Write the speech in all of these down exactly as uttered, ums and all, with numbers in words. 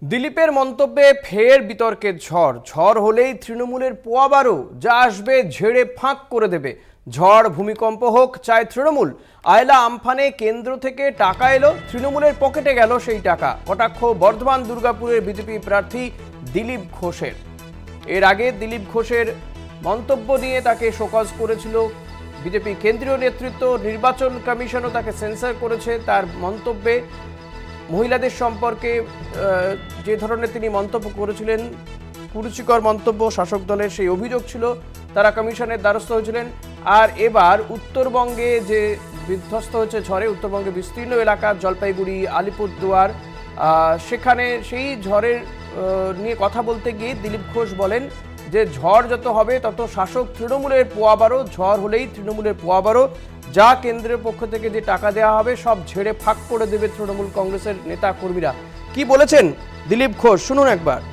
দিলীপের মন্তব্যে ফের বিতর্কের ঝড় ঝড় হলেই তৃণমূলের পোয়াবারও যা আসবে ঝেড়ে ফাঁক করে দেবে। ঝড় ভূমিকম্প হোক চায় তৃণমূল। আয়লা আমফানে কেন্দ্র থেকে টাকা এলো, তৃণমূলের পকেটে গেল সেই টাকা। কটাক্ষ বর্ধমান দুর্গাপুরের বিজেপি প্রার্থী দিলীপ ঘোষের। এর আগে দিলীপ ঘোষের মন্তব্য নিয়ে তাকে শোকজ করেছিল বিজেপি কেন্দ্রীয় নেতৃত্ব। নির্বাচন কমিশনও তাকে সেন্সর করেছে তার মন্তব্যে। মহিলাদের সম্পর্কে যে ধরনের তিনি মন্তব্য করেছিলেন, কুরুচিকর মন্তব্য, শাসক দলের সেই অভিযোগ ছিল, তারা কমিশনের দ্বারস্থ হয়েছিলেন। আর এবার উত্তরবঙ্গে যে বিধ্বস্ত হয়েছে ঝড়ে, উত্তরবঙ্গে বিস্তীর্ণ এলাকা জলপাইগুড়ি, আলিপুরদুয়ার, সেখানে সেই ঝড়ের নিয়ে কথা বলতে গিয়ে দিলীপ ঘোষ বলেন যে ঝড় যত হবে তত শাসক তৃণমূলের পোয়াবারও, ঝড় হলেই তৃণমূলের পোয়াবারও, যা কেন্দ্রের পক্ষ থেকে যে টাকা দেওয়া হবে সব ঝেড়ে ফাঁক করে দেবে তৃণমূল কংগ্রেসের নেতা কর্মীরা। কি বলেছেন দিলীপ ঘোষ, শুনুন একবার।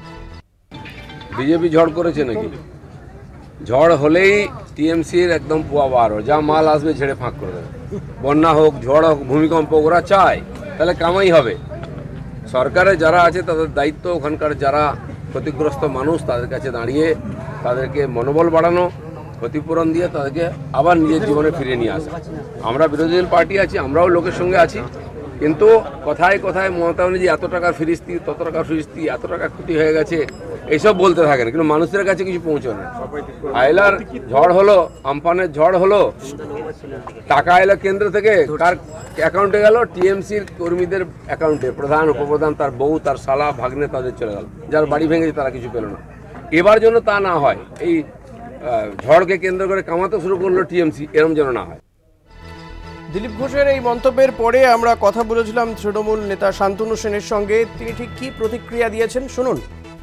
বিজেপি ঝড় করেছে নাকি? ঝড় হলেই টিএমসির একদম পোয়াবারও, যা মাল আসবে ঝেড়ে ফাঁক করে দেবে। বন্যা হোক, ঝড় হোক, ভূমিকম্প, ওরা চায়, তাহলে কামাই হবে। সরকারে যারা আছে তাদের দায়িত্ব ওখানকার যারা ক্ষতিগ্রস্ত মানুষ তাদের কাছে দাঁড়িয়ে তাদেরকে মনোবল বাড়ানো, ক্ষতিপূরণ দিয়ে তাদেরকে আবার নিজের জীবনে ফিরিয়ে নিয়ে আসা। আমরা বিরোধী দল পার্টি আছি, আমরাও লোকের সঙ্গে আছি, কিন্তু কথায় কথায় মমতা ব্যানার্জি এত টাকার ফিরিস্তি, তত টাকার ফিরিস্তি, এত টাকা ক্ষতি হয়ে গেছে, এইসব বলতে থাকেন, কিন্তু মানুষের কাছে কিছু পৌঁছানো। আয়লার ঝড় হলো, আমফানের ঝড় হলো, টাকা এলো কেন্দ্র থেকে, কার অ্যাকাউন্টে গেল? টিএমসির কর্মীদের অ্যাকাউন্টে। প্রধান, উপপ্রধান, তার বউ, তার শালা, ভাগ্নে, তাদের চলে গেল। যার বাড়ি ভেঙেছে তারা কিছু পেল না। এবার যেন তা না হয়, এই ঝড়কে কেন্দ্র করে কামাতে শুরু করলো টিএমসি, এরম যেন না হয়। দিলীপ ঘোষের এই মন্তব্যের পরে আমরা কথা বলেছিলাম তৃণমূল নেতা শান্তনু সেনের সঙ্গে। তিনি ঠিক কি প্রতিক্রিয়া দিয়েছেন শুনুন।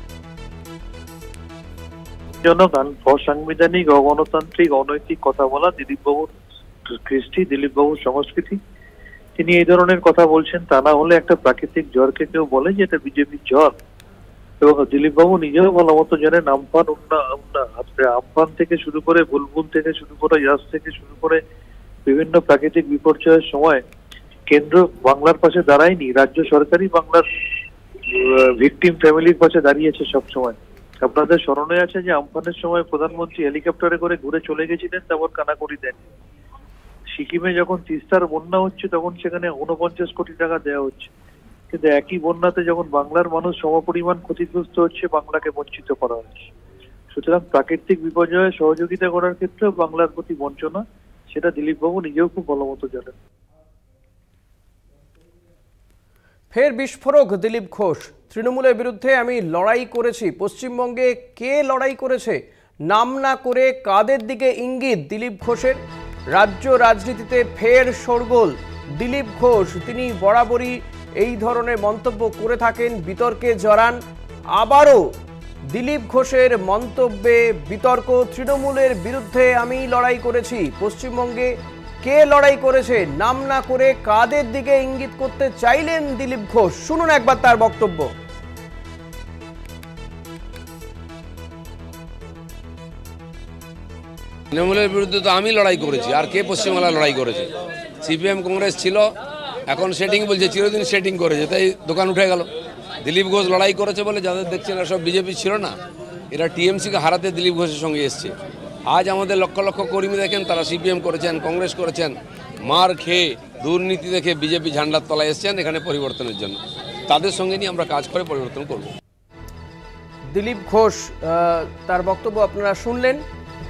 জনগণ অসাংবিধানিক, অগণতান্ত্রিক, অনৈতিক কথা বলা দিলীপ বাবুর কৃষ্টি, দিলীপ বাবুর সংস্কৃতি। তিনি এই ধরনের কথা বলছেন, তা না হলে একটা প্রাকৃতিক ঝড়কে কেউ বলে যে এটা বিজেপির ঝড়। এবং দিলীপ বাবু নিজেও ভালো মতো জানেন আমফান, আমফান থেকে শুরু করে বুলবুল থেকে শুরু করে ইয়াস থেকে শুরু করে বিভিন্ন প্রাকৃতিক বিপর্যয়ের সময় কেন্দ্র বাংলার পাশে দাঁড়ায়নি, রাজ্য সরকারই বাংলার ভিকটিম ফ্যামিলির পাশে দাঁড়িয়েছে সব সময়। আপনাদের স্মরণে আছে যে আমফানের সময় প্রধানমন্ত্রী হেলিকপ্টারে করে ঘুরে চলে গেছিলেন, তারপর কানাকড়ি দেন। সিকিমে যখন তিস্তার বন্যা হচ্ছে তখন সেখানে উনপঞ্চাশ কোটি টাকা দেওয়া হচ্ছে, কিন্তু একই বন্যাতে যখন বাংলার মানুষ সমপরিমাণ ক্ষতিগ্রস্ত হচ্ছে, বাংলাকে বঞ্চিত করা হচ্ছে। সুতরাং প্রাকৃতিক বিপর্যয়ে সহযোগিতা করার ক্ষেত্রেও বাংলার প্রতি বঞ্চনা, সেটা দিলীপ বাবু নিজেও খুব ভালো মতো জানেন। ফের বিস্ফোরক দিলীপ ঘোষ। তৃণমূলের বিরুদ্ধে আমি লড়াই করেছি। পশ্চিমবঙ্গে কে লড়াই করেছে? নাম না করে কাদের দিকে ইঙ্গিত দিলীপ ঘোষের? রাজ্য রাজনীতিতে ফের শোরগোল দিলীপ ঘোষ। তিনি বরাবরই এই ধরনের মন্তব্য করে থাকেন, বিতর্কে জড়ান। আবারও দিলীপ ঘোষের মন্তব্যে বিতর্ক। তৃণমূলের বিরুদ্ধে আমি লড়াই করেছি। পশ্চিমবঙ্গে কে লড়াই করেছে? নাম না করে কাদের দিকে ইঙ্গিত করতে চাইলেন দিলীপ ঘোষ? শুনুন একবার তার বক্তব্য। তৃণমূলের বিরুদ্ধে তো আমি লড়াই করেছি, আর কে পশ্চিমবাংলা লড়াই করেছে? সিপিএম কংগ্রেস ছিল, এখন সেটিং বলছে, চিরদিন সেটিং করেছে, তাই দোকান উঠে গেল। দিলীপ ঘোষ লড়াই করেছে বলে যাদের দেখছেন এরা সব বিজেপি ছিল না, এরা টিএমসিকে হারাতে দিলীপ ঘোষের সঙ্গে এসছে। আজ আমাদের লক্ষ লক্ষ কর্মী দেখেন, তারা সিপিএম করেছেন, কংগ্রেস করেছেন, মার খেয়ে দুর্নীতি দেখে বিজেপি ঝান্ডার তলায় এসছেন এখানে পরিবর্তনের জন্য। তাদের সঙ্গে নিয়ে আমরা কাজ করে পরিবর্তন করব। দিলীপ ঘোষ তার বক্তব্য আপনারা শুনলেন।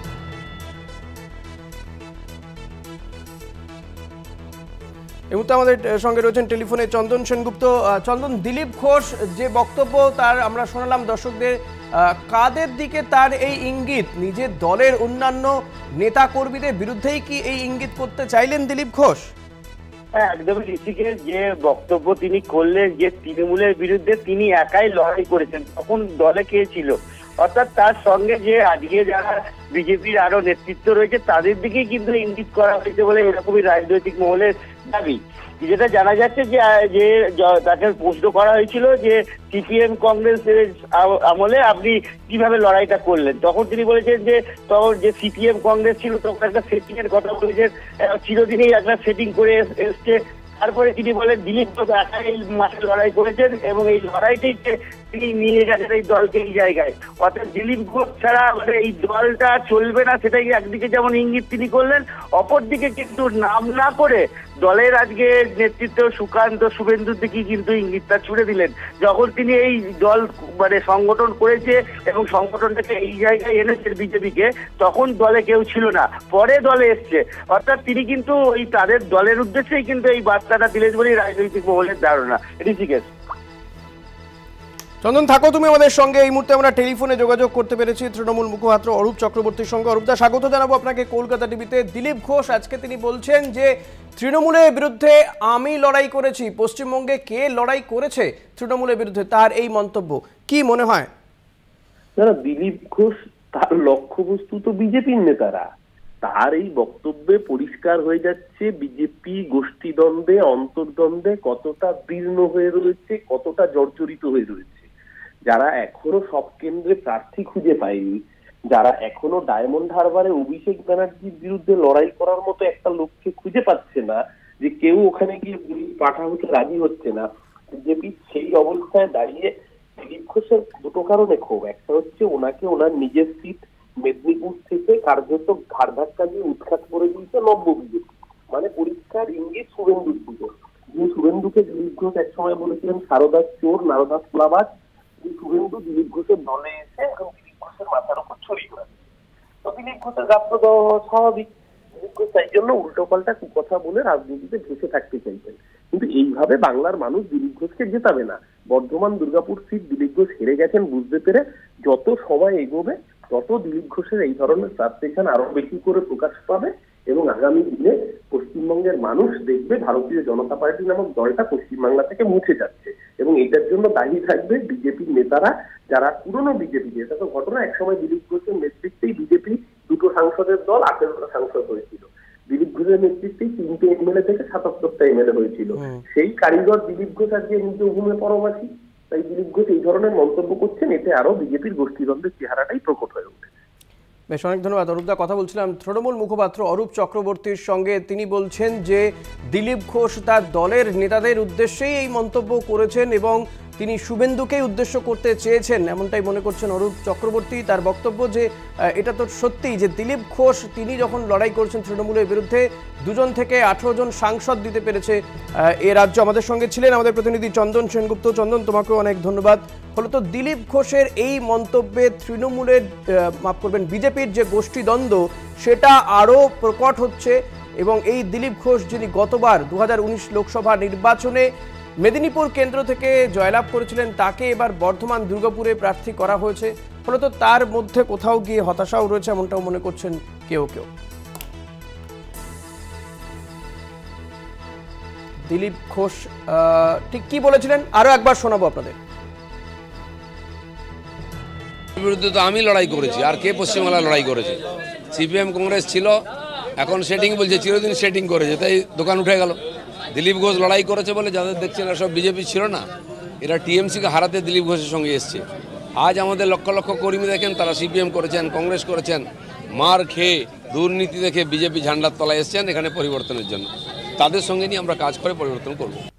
এই মুহূর্তে আমাদের সঙ্গে রয়েছেন টেলিফোনে চন্দন সেনগুপ্ত। চন্দন, দিলীপ ঘোষ যে বক্তব্য তার আমরা শোনালাম দর্শকদের, কাদের দিকে তার এই ইঙ্গিত? নিজের দলের অন্যান্য নেতা কর্মীদের বিরুদ্ধেই কি এই ইঙ্গিত করতে চাইলেন দিলীপ ঘোষ? হ্যাঁ, একদমই ঋষিকের যে বক্তব্য তিনি করলেন যে তৃণমূলের বিরুদ্ধে তিনি একাই লড়াই করেছেন, তখন দলে কে ছিল? অর্থাৎ তার সঙ্গে যে আজকে যারা বিজেপির আরো নেতৃত্ব রয়েছে তাদের দিকেই কিন্তু ইঙ্গিত করা হয়েছে বলে এরকমই রাজনৈতিক মহলের দাবি। যেটা জানা যাচ্ছে যে যে তাকে প্রশ্ন করা হয়েছিল যে সিপিএম কংগ্রেসের আমলে আপনি কিভাবে লড়াইটা করলেন, তখন তিনি বলেছেন যে তখন যে সিপিএম কংগ্রেস ছিল তখন একটা সেটিং এর কথা বলেছেন, চিরদিনই একটা সেটিং করে এসছে, তারপরে তিনি বলেন দিলীপ ঘোষ একাই এই মাঠে লড়াই করেছেন এবং এই লড়াইটাই তিনি নিয়ে গেছেন এই দলকে এই জায়গায়। অর্থাৎ দিলীপ ঘোষ ছাড়া মানে এই দলটা চলবে না, সেটাই একদিকে যেমন ইঙ্গিত তিনি করলেন, অপরদিকে কিন্তু নাম না করে দলের আজকে নেতৃত্ব সুকান্ত শুভেন্দুর দিকে কিন্তু ইঙ্গিতটা ছুড়ে দিলেন। যখন তিনি এই দল মানে সংগঠন করেছে এবং সংগঠনটাকে এই জায়গায় এনেছেন বিজেপিকে, তখন দলে কেউ ছিল না, পরে দলে এসছে। অর্থাৎ তিনি কিন্তু এই তাদের দলের উদ্দেশ্যেই কিন্তু এই বার্তাটা দিলেন বলেই রাজনৈতিক মহলের ধারণা। ঋষিকেশ। চন্দন, থাকো তুমি আমাদের সঙ্গে। এই মুহূর্তে আমরা টেলিফোনে যোগাযোগ করতে পেরেছি তৃণমূল মুখপাত্র অরূপ চক্রবর্তীর সঙ্গে। অরূপদা, স্বাগত জানাবো আপনাকে কলকাতা টিভিতে। দিলীপ ঘোষ আজকে তিনি বলছেন যে তৃণমূলের বিরুদ্ধে আমি লড়াই করেছি। পশ্চিমবঙ্গে কে লড়াই করেছে তৃণমূলের বিরুদ্ধে, তার এই মন্তব্য কি মনে হয়? যারা দিলীপ ঘোষ, তার লক্ষ্যবস্তু তো বিজেপির নেতারা। তার এই বক্তব্যে পরিষ্কার হয়ে যাচ্ছে বিজেপি গোষ্ঠীদ্বন্দ্বে, অন্তর্দ্বন্দ্বে কতটা দীর্ণ হয়ে রয়েছে, কতটা জর্জরিত হয়ে রয়েছে। যারা এখনো সব কেন্দ্রে প্রার্থী খুঁজে পায়নি, যারা এখনো ডায়মন্ড হারবারে অভিষেক ব্যানার্জির বিরুদ্ধে লড়াই করার মতো একটা লোককে খুঁজে পাচ্ছে না, যে কেউ ওখানে গিয়ে পুলিশ পাঠা হতে রাজি হচ্ছে না, বিজেপি সেই অবস্থায় দাঁড়িয়ে দিলীপ ঘোষের দুটো কারণে ক্ষোভ। একটা হচ্ছে ওনাকে ওনার নিজের সিট মেদিনীপুর থেকে কার্যত ঘাড় ধাক্কা দিয়ে উৎখাত করে দিয়েছে নব্য বিজেপি। মানে পরিষ্কার ইঙ্গিত শুভেন্দুর দিকে। যে শুভেন্দুকে দিলীপ ঘোষ একসময় বলেছিলেন সারদাস চোর, নারদাস প্লাবাজ, এই শুভেন্দু দিলীপ ঘোষের দলে এসে এখন দিলীপ ঘোষের মাথার উপর ছড়িয়ে পড়ে। তো দিলীপ ঘোষের গাত্র দেওয়া স্বাভাবিক। দিলীপ ঘোষ তাই জন্য উল্টো পাল্টা কথা বলে রাজনীতিতে ভেসে থাকতে চাইছেন। কিন্তু এইভাবে বাংলার মানুষ দিলীপ ঘোষকে জেতাবে না। বর্ধমান দুর্গাপুর সিট দিলীপ ঘোষ হেরে গেছেন বুঝতে পেরে যত সময় এগোবে তত দিলীপ ঘোষের এই ধরনের ফ্রাস্ট্রেশন আরো বেশি করে প্রকাশ পাবে এবং আগামী দিনে পশ্চিমবঙ্গের মানুষ দেখবে ভারতীয় জনতা পার্টি নামক দলটা পশ্চিমবাংলা থেকে মুছে যাচ্ছে। এবং এটার জন্য দায়ী থাকবে বিজেপির নেতারা, যারা পুরনো বিজেপি। এটা তো ঘটনা, একসময় দিলীপ ঘোষের নেতৃত্বেই বিজেপি দুটো সাংসদের দল আঠেরোটা সাংসদ হয়েছিল। দিলীপ ঘোষের নেতৃত্বেই তিনটে এমএলএ থেকে সাতাত্তরটা এমএলএ হয়েছিল। সেই কারিগর দিলীপ ঘোষ আজকে নিজ ঘুমে পরবাসী। তাই দিলীপ ঘোষ এই ধরনের মন্তব্য করছেন, এতে আরো বিজেপির গোষ্ঠীদ্বন্দ্বের চেহারাটাই প্রকট হয়ে ওঠে। বেশ, অনেক ধন্যবাদ অরূপদা। কথা বলছিলাম তৃণমূল মুখপাত্র অরূপ চক্রবর্তীর সঙ্গে। তিনি বলছেন যে দিলীপ ঘোষ তার দলের নেতাদের উদ্দেশ্যেই এই মন্তব্য করেছেন এবং তিনি শুভেন্দুকেই উদ্দেশ্য করতে চেয়েছেন, এমনটাই মনে করছেন অরূপ চক্রবর্তী। তার বক্তব্য যে এটা তো সত্যি যে দিলীপ ঘোষ তিনি যখন লড়াই করছেন তৃণমূলের বিরুদ্ধে, দুজন থেকে আঠারো জন সাংসদ দিতে পেরেছে এ রাজ্য। আমাদের সঙ্গে ছিলেন আমাদের প্রতিনিধি চন্দন সেনগুপ্ত। চন্দন, তোমাকেও অনেক ধন্যবাদ। ফলত দিলীপ ঘোষের এই মন্তব্যে তৃণমূলের মাফ করবেন বিজেপির যে গোষ্ঠীদ্বন্দ্ব সেটা আরও প্রকট হচ্ছে এবং এই দিলীপ ঘোষ যিনি গতবার দু হাজার উনিশ লোকসভা নির্বাচনে মেদিনীপুর কেন্দ্র থেকে জয়লাভ করেছিলেন, তাকে এবার বর্ধমান দুর্গাপুরে প্রার্থী করা হয়েছে। ফলত তার মধ্যে কোথাও গিয়ে হতাশাও রয়েছে, এমনটাও মনে করছেন কেউ কেউ। দিলীপ ঘোষ ঠিক কি বলেছিলেন আরো একবার শোনাবো আপনাদের। বিরুদ্ধে তো আমি লড়াই করেছি, আর কে পশ্চিমবাংলা লড়াই করেছে? সিপিএম কংগ্রেস ছিল, এখন সেটিং বলছে, চিরদিন সেটিং করেছে, তাই দোকান উঠে গেল। দিলীপ ঘোষ লড়াই করেছে বলে যাদের দেখছেন এরা সব বিজেপি ছিল না, এরা টিএমসিকে হারাতে দিলীপ ঘোষের সঙ্গে এসছে। আজ আমাদের লক্ষ লক্ষ কর্মী দেখেন, তারা সিপিএম করেছেন, কংগ্রেস করেছেন, মার খেয়ে দুর্নীতি দেখে বিজেপি ঝান্ডার তলায় এসছেন এখানে পরিবর্তনের জন্য। তাদের সঙ্গে নিয়ে আমরা কাজ করে পরিবর্তন করব।